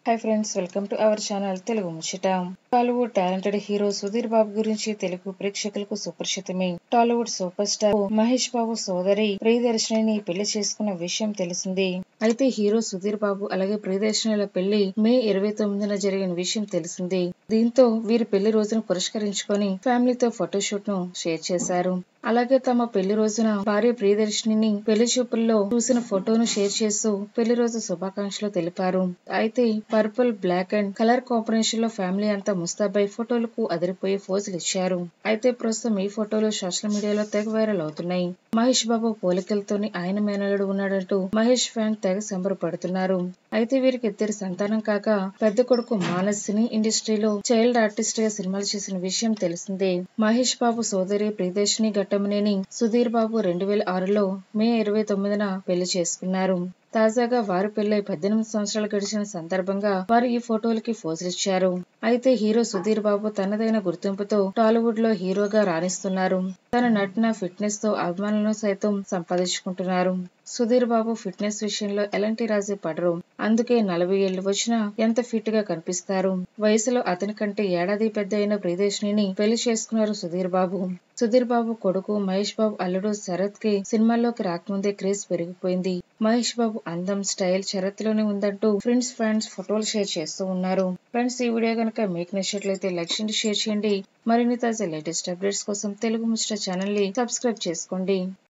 Hi friends, welcome to our channel Telugu Muchata. Tollywood talented hero Sudheer Babu గురించి తెలుగు ప్రేక్షకులకు సుపరిచితమే. Tollywood super star Mahesh Babu సోదరి ప్రియదర్శినిని పెళ్లి చేసుకున్న విషయం తెలిసిందే. అయితే హీరో సుధీర్ బాబు అలాగే ప్రియదర్శినిల పెళ్లి మే 29న జరిగిన విషయం తెలిసిందే. దీంతో వీరి పెళ్లి రోజును పురస్కరించుకొని ఫ్యామిలీతో ఫోటోషూట్ ను షేర్ చేశారు. అలాగే తమ పెళ్లి రోజున భార్య ప్రియదర్శినిని పెళ్లి చూపుల్లో చూసిన ఫోటోను షేర్ చేస్తూ పెళ్లి రోజు శుభాకాంక్షలు తెలిపారు. అయితే purple, black and colour combination లో ఫ్యామిలీ అంతా ముస్తాబై ఫోటోలకు అదిరిపోయే పోజులు ఇచ్చారు. అయితే ప్రస్తుతం ఈ ఫోటోలు సోషల్ మీడియాలో తెగ వైరల్ అవుతున్నాయి. మహేష్ బాబు పోలికలతోని ఆయన మేనల్లుడు ఉన్నాడంటూ మహేష్ ఫ్యాన్ తెగ సంబరపడుతున్నారు. అయితే వీరికి ఇద్దరు సంతానం కాక పెద్ద కొడుకు మానస్ సినీ ఇండస్ట్రీలో చైల్డ్ ఆర్టిస్ట్ గా సినిమాలు చేసిన విషయం తెలిసిందే. మహేష్ బాబు సోదరి ప్రియదర్శిని ఘట్టమనేని సుధీర్ బాబు 2006లో మే 29న పెళ్లి చేసుకున్నారు. తాజాగా వారి పెళ్లై 18 సంవత్సరాలు గడిచిన సందర్భంగా వారు ఈ ఫోటోలకి పోజులిచ్చారు. అయితే హీరో సుధీర్ బాబు తనదైన గుర్తింపుతో టాలీవుడ్ లో హీరోగా రాణిస్తున్నారు. తన నటన, ఫిట్నెస్ తో అభిమానులను సైతం సంపాదించుకుంటున్నారు. సుధీర్ బాబు ఫిట్నెస్ విషయంలో ఎలాంటి రాజీ పడరు. అందుకే 40 ఏళ్లు వచ్చినా ఎంత ఫిట్ గా కనిపిస్తారు. వయసులో అతని కంటే ఏడాది పెద్ద అయిన ప్రియదర్శినిని పెళ్లి చేసుకున్నారు సుధీర్ బాబు. సుధీర్ బాబు కొడుకు మహేష్ బాబు అల్లుడు శరత్ కి సినిమాల్లోకి రాకముందే క్రేజ్ పెరిగిపోయింది. మహేష్ బాబు అందం, స్టైల్ శరత్ లోనే ఉందంటూ ఫ్యాన్స్ ఫోటోలు షేర్ చేస్తూ ఉన్నారు. ఫ్రెండ్స్, ఈ వీడియో కనుక మీకు నచ్చినట్లయితే లైక్ చేయండి, షేర్ చేయండి. మరిన్ని తాజా లేటెస్ట్ అప్డేట్స్ కోసం తెలుగు ముచ్చట ఛానల్ ని సబ్స్క్రైబ్ చేసుకోండి.